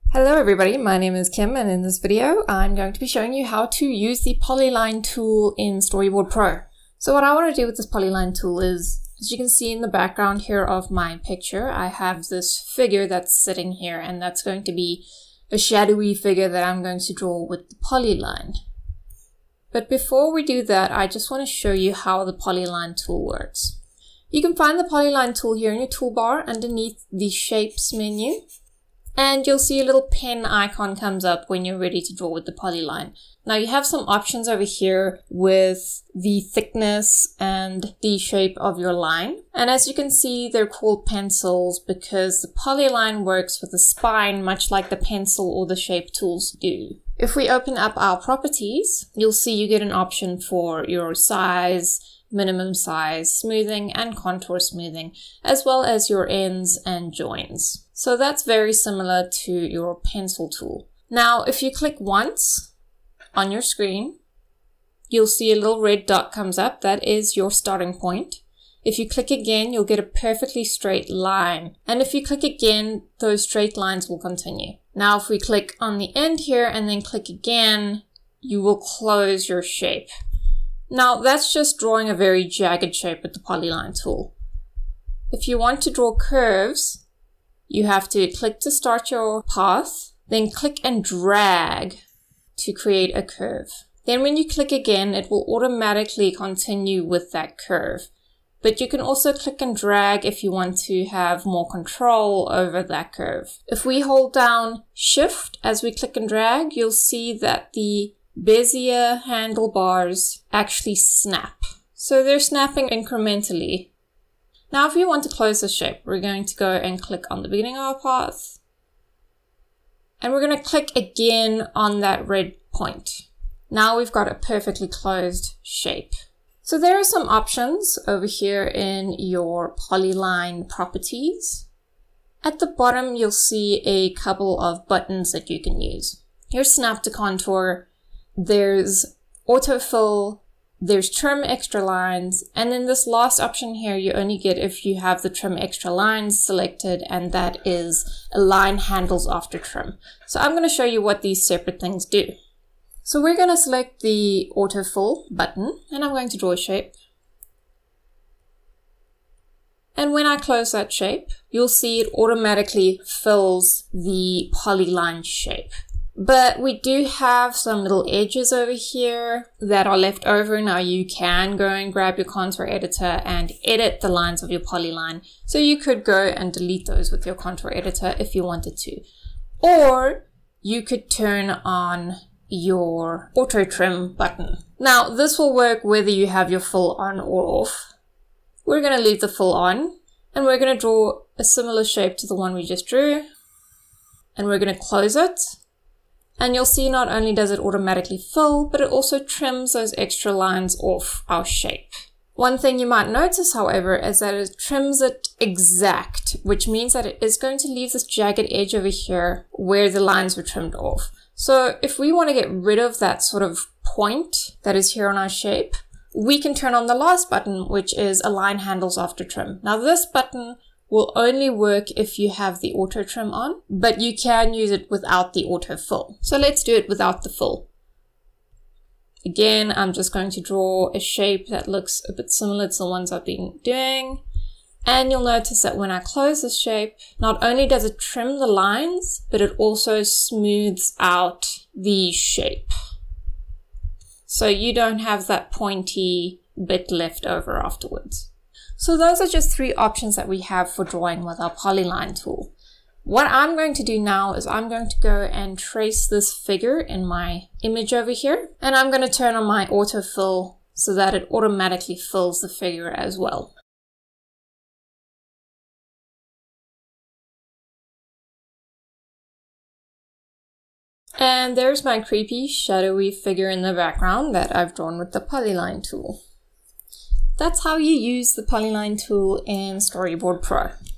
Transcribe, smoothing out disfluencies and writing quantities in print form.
Hello everybody, my name is Kim, and in this video I'm going to be showing you how to use the Polyline tool in Storyboard Pro. So what I want to do with this Polyline tool is, as you can see in the background here of my picture, I have this figure that's sitting here, and that's going to be a shadowy figure that I'm going to draw with the Polyline. But before we do that, I just want to show you how the Polyline tool works. You can find the Polyline tool here in your toolbar underneath the Shapes menu. And you'll see a little pen icon comes up when you're ready to draw with the Polyline. Now you have some options over here with the thickness and the shape of your line. And as you can see, they're called pencils because the Polyline works with a spine much like the pencil or the shape tools do. If we open up our properties, you'll see you get an option for your size, minimum size, smoothing and contour smoothing, as well as your ends and joins. So that's very similar to your pencil tool. Now, if you click once on your screen, you'll see a little red dot comes up. That is your starting point. If you click again, you'll get a perfectly straight line. And if you click again, those straight lines will continue. Now, if we click on the end here and then click again, you will close your shape. Now, that's just drawing a very jagged shape with the Polyline tool. If you want to draw curves, you have to click to start your path, then click and drag to create a curve. Then when you click again, it will automatically continue with that curve. But you can also click and drag if you want to have more control over that curve. If we hold down Shift as we click and drag, you'll see that the Bezier handlebars actually snap. So they're snapping incrementally. Now if you want to close the shape, we're going to go and click on the beginning of our path. And we're going to click again on that red point. Now we've got a perfectly closed shape. So there are some options over here in your Polyline Properties. At the bottom, you'll see a couple of buttons that you can use. Here's Snap to Contour. There's autofill, there's trim extra lines, and then this last option here you only get if you have the trim extra lines selected, and that is align handles after trim. So I'm going to show you what these separate things do. So we're going to select the autofill button, and I'm going to draw a shape. And when I close that shape, you'll see it automatically fills the polyline shape. But we do have some little edges over here that are left over. Now you can go and grab your contour editor and edit the lines of your polyline. So you could go and delete those with your contour editor if you wanted to. Or you could turn on your auto trim button. Now this will work whether you have your fill on or off. We're going to leave the fill on, and we're going to draw a similar shape to the one we just drew. And we're going to close it. And you'll see not only does it automatically fill, but it also trims those extra lines off our shape. One thing you might notice, however, is that it trims it exact, which means that it is going to leave this jagged edge over here where the lines were trimmed off. So if we want to get rid of that sort of point that is here on our shape, we can turn on the last button, which is Align Handles After Trim. Now this button will only work if you have the auto trim on, but you can use it without the auto fill. So let's do it without the fill. Again, I'm just going to draw a shape that looks a bit similar to the ones I've been doing. And you'll notice that when I close this shape, not only does it trim the lines, but it also smooths out the shape. So you don't have that pointy bit left over afterwards. So those are just 3 options that we have for drawing with our Polyline tool. What I'm going to do now is I'm going to go and trace this figure in my image over here. And I'm going to turn on my autofill so that it automatically fills the figure as well. And there's my creepy, shadowy figure in the background that I've drawn with the Polyline tool. That's how you use the Polyline tool in Storyboard Pro.